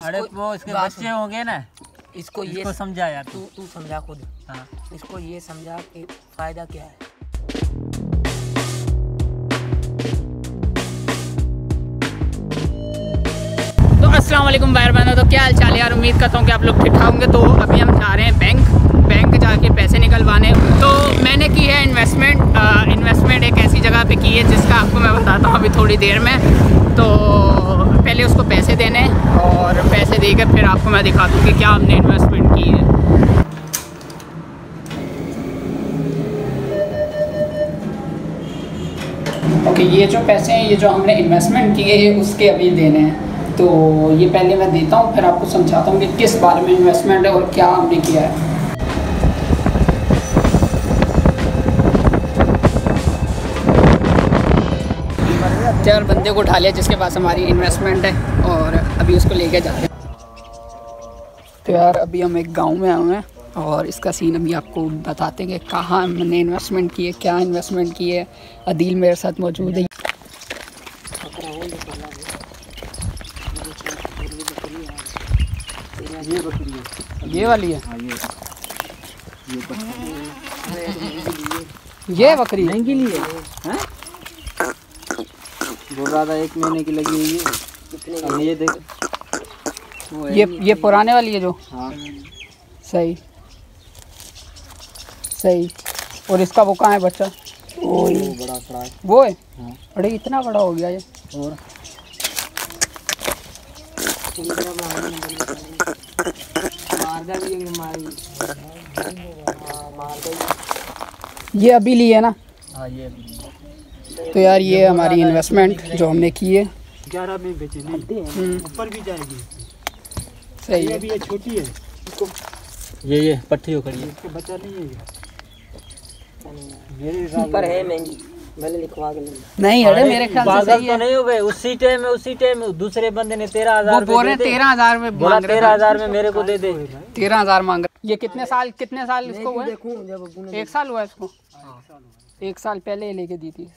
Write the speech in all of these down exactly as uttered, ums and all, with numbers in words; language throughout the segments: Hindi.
अरे वो इसके बच्चे होंगे ना, इसको ये इसको समझा यार, तू तू समझा खुद। हाँ इसको ये समझा कि फायदा क्या है। तो अस्सलाम वालेकुम भाई बहनों, तो क्या हाल चाल है यार। उम्मीद करता हूँ कि आप लोग ठीक ठाक होंगे। तो अभी हम जा रहे हैं बैंक बैंक जाके पैसे निकलवाने। तो मैंने की है इन्वेस्टमेंट इन्वेस्टमेंट एक ऐसी जगह पे की है जिसका आपको मैं बताता हूँ अभी थोड़ी देर में। तो पहले उसको पैसे देने और पैसे देकर फिर आपको मैं दिखा दूँ कि क्या हमने इन्वेस्टमेंट की है। ओके, ये जो पैसे हैं ये जो हमने इन्वेस्टमेंट किए हैं उसके अभी देने हैं। तो ये पहले मैं देता हूँ, फिर आपको समझाता हूँ कि किस बारे में इन्वेस्टमेंट है और क्या हमने किया है। चार बंदे को उठा लिया जिसके पास हमारी इन्वेस्टमेंट है और अभी उसको लेके जा रहे हैं। तो यार अभी हम एक गांव में आए हुए हैं और इसका सीन अभी आपको बताते हैं कि कहाँ हमने इन्वेस्टमेंट की है, क्या इन्वेस्टमेंट की है। अदील मेरे साथ मौजूद है। ये बकरी है, ये वाली है, हाँ ये ये बकरी महंगी लिए हैं। बोल रहा था एक महीने की लगी हुई है। अब ये देख, ये ये पुराने वाली है जो। हाँ सही सही। और इसका वो कहाँ है बच्चा? वो बड़ा बड़ा है वो है। हाँ। अरे इतना बड़ा हो गया ये। और ये अभी ली है ना। हाँ ये तो यार ये हमारी इन्वेस्टमेंट जो हमने की है। ग्यारह में बेचे नहीं, ऊपर भी जाएगी। सही ये है। अभी ये छोटी है, इसको ये ये पट्टी हो करी, इसके बच्चा नहीं है ये। ऊपर है महंगी, भले लिखवा के ले। नहीं अरे मेरे ख्याल से सही तो है। नहीं हो गए उसी टाइम में, उसी टाइम में दूसरे बंदे ने तेरह वो हजार बोल रहे तेरह हजार में बोला, मांग रहे तेरह थे। हजार में मेरे को दे दे। तेरह हजार मांग रहे। ये कितने साल कितने साल इसको हुए? देखूं जब एक साल हुआ इसको। एक साल पहले लेके दी थी।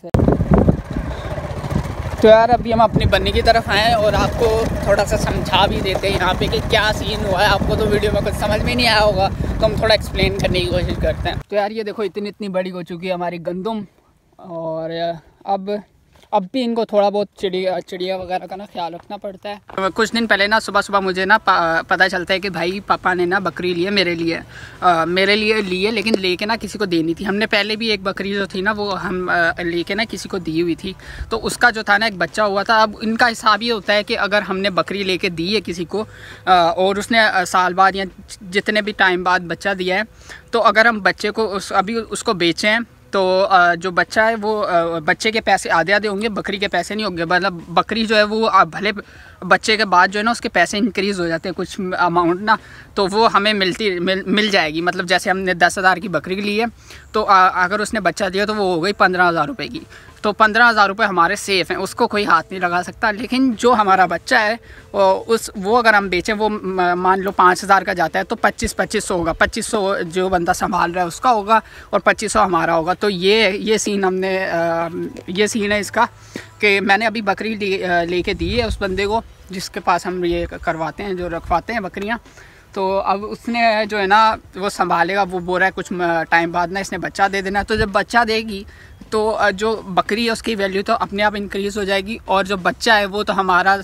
तो यार अभी हम अपनी बन्नी की तरफ आए हैं और आपको थोड़ा सा समझा भी देते हैं यहाँ पे कि क्या सीन हुआ है। आपको तो वीडियो में कुछ समझ में नहीं आया होगा तो हम थोड़ा एक्सप्लेन करने की कोशिश करते हैं। तो यार ये देखो इतनी इतनी बड़ी हो चुकी है हमारी गंदम। और अब अब भी इनको थोड़ा बहुत चिड़िया चिड़िया वगैरह का ना ख्याल रखना पड़ता है। कुछ दिन पहले ना सुबह सुबह मुझे ना पता चलता है कि भाई पापा ने ना बकरी ली है मेरे लिए आ, मेरे लिए ली है, लेकिन लेके ना किसी को देनी थी। हमने पहले भी एक बकरी जो थी ना वो हम लेके ना किसी को दी हुई थी। तो उसका जो था ना एक बच्चा हुआ था। अब इनका हिसाब ये होता है कि अगर हमने बकरी लेके दी है किसी को आ, और उसने साल बाद या जितने भी टाइम बाद बच्चा दिया है, तो अगर हम बच्चे को उस अभी उसको बेचें हैं तो जो बच्चा है वो बच्चे के पैसे आधे आधे होंगे, बकरी के पैसे नहीं होंगे। मतलब बकरी जो है वो भले बच्चे के बाद जो है ना उसके पैसे इंक्रीज़ हो जाते हैं कुछ अमाउंट ना, तो वो हमें मिलती मिल मिल जाएगी। मतलब जैसे हमने दस हज़ार की बकरी ली है तो अगर उसने बच्चा दिया तो वो हो गई पंद्रह हज़ार रुपये की। तो पंद्रह हज़ार रुपये हमारे सेफ़ हैं, उसको कोई हाथ नहीं लगा सकता। लेकिन जो हमारा बच्चा है उस वो अगर हम बेचें, वो मान लो पाँच हज़ार का जाता है तो पच्चीस पच्चीस सौ होगा। पच्चीस सौ जो बंदा संभाल रहा है उसका होगा और पच्चीस सौ हमारा होगा। तो ये ये सीन हमने ये सीन है इसका कि मैंने अभी बकरी ले लेके दी है उस बंदे को जिसके पास हम ये करवाते हैं, जो रखवाते हैं बकरियाँ। तो अब उसने जो है ना वो संभालेगा। वो बोल रहा है कुछ टाइम बाद ना इसने बच्चा दे देना। तो जब बच्चा देगी तो जो बकरी है उसकी वैल्यू तो अपने आप इंक्रीज़ हो जाएगी और जो बच्चा है वो तो हमारा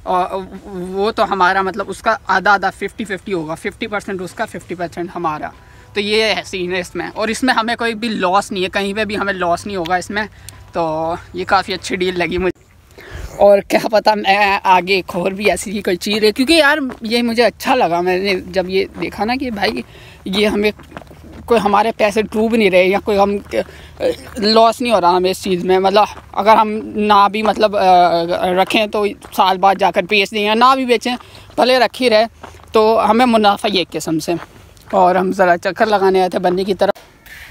वो तो हमारा मतलब उसका आधा आधा फिफ्टी फिफ्टी होगा। फिफ्टी परसेंट उसका, फिफ्टी परसेंट हमारा। तो ये है सीन है इसमें। और इसमें हमें कोई भी लॉस नहीं है, कहीं पे भी हमें लॉस नहीं होगा इसमें। तो ये काफ़ी अच्छी डील लगी मुझे। और क्या पता मैं आगे एक और भी ऐसी ही कोई चीज़ है, क्योंकि यार ये मुझे अच्छा लगा। मैंने जब ये देखा ना कि भाई ये हमें कोई हमारे पैसे डूब नहीं रहे या कोई हम लॉस नहीं हो रहा हमें इस चीज़ में। मतलब अगर हम ना भी मतलब रखें तो साल बाद जाकर बेच दें या ना भी बेचें भले रखी रहे, तो हमें मुनाफा ही एक किस्म से। और हम ज़रा चक्कर लगाने आए थे बन्नी की तरफ।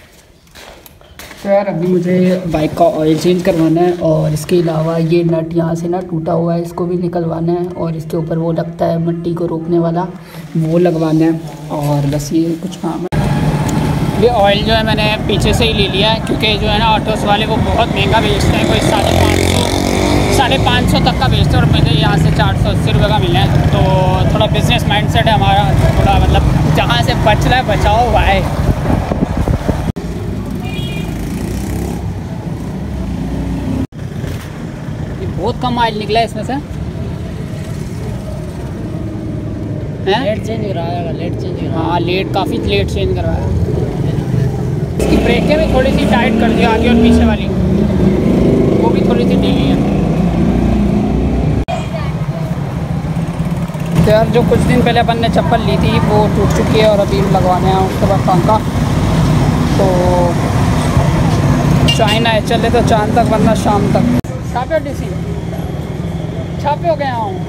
तो यार अभी मुझे बाइक का ऑयल चेंज करवाना है और इसके अलावा ये नट यहाँ से ना टूटा हुआ है, इसको भी निकलवाना है। और इसके ऊपर वो लगता है मिट्टी को रोकने वाला, वो लगवाना है। और बस ये कुछ काम है। ये ऑयल जो है मैंने पीछे से ही ले लिया है क्योंकि जो है ना ऑटोस वाले वो बहुत महंगा बेचते हैं। कोई साढ़े पाँच सौ साढ़े पाँच सौ तक का बेचते हैं और मुझे यहाँ से चार सौ अस्सी रुपये का मिला है। तो थोड़ा बिजनेस माइंडसेट है हमारा, थोड़ा मतलब जहाँ से बच रहा है बचाओ भाई। ये बहुत कम ऑयल निकला है इसमें से। लेट चेंज कराया, लेट चेंज कराया। हाँ लेट, काफ़ी लेट चेंज करवाया। इसकी ब्रेकें भी थोड़ी सी टाइट कर दी आगे और पीछे वाली, वो भी थोड़ी सी ढीली है। तो यार जो कुछ दिन पहले अपन ने चप्पल ली थी वो टूट चुकी है और अभी लगवाने हैं उसके बाद पंखा। तो चाइना है, चले तो चांद तक वरना शाम तक। छापे डी सी छापे हो गया हूँ।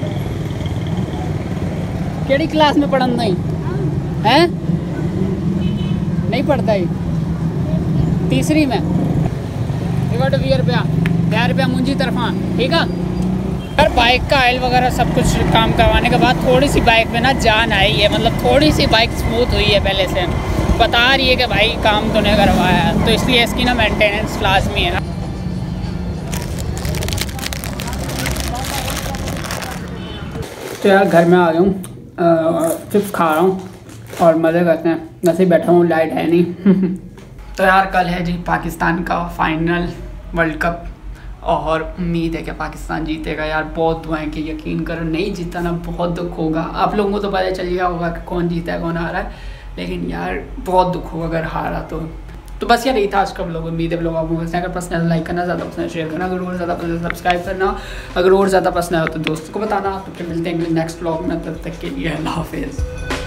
केड़ी क्लास में पढ़न नहीं हैं? नहीं पढ़ता ही, तीसरी में। वीह रुपया ढाई रुपया मुंजी तरफा, ठीक है। पर बाइक का ऑयल वगैरह सब कुछ काम करवाने के बाद थोड़ी सी बाइक में ना जान आई है, मतलब थोड़ी सी बाइक स्मूथ हुई है पहले से। बता रही है कि भाई काम तो नहीं करवाया है, तो इसलिए इसकी ना मेंटेनेंस लाजमी है ना। तो यार घर में आ गया हूँ, चिप्स खा रहा हूँ और मज़े करते हैं। वैसे ही बैठा हूँ, लाइट है नहीं। तो यार कल है जी पाकिस्तान का फाइनल वर्ल्ड कप और उम्मीद है कि पाकिस्तान जीतेगा। यार बहुत दुआएं कि यकीन करो, नहीं जीता ना बहुत दुख होगा। आप लोगों को तो पता चल गया होगा कि कौन जीता है कौन हारा है, लेकिन यार बहुत दुख होगा अगर हारा तो। तो बस यार यही था आज का लोग। उम्मीद है लोग आपको पसंद है। अगर पसंद है लाइक करना, ज़्यादा पसंद है शेयर करना, अगर और ज़्यादा पसंद है सब्सक्राइब करना, अगर और ज़्यादा पसंद है तो दोस्तों को बताना। तो फिर मिलते हैं नेक्स्ट व्लॉग में, तब तक के लिए अल्लाह हाफिज़।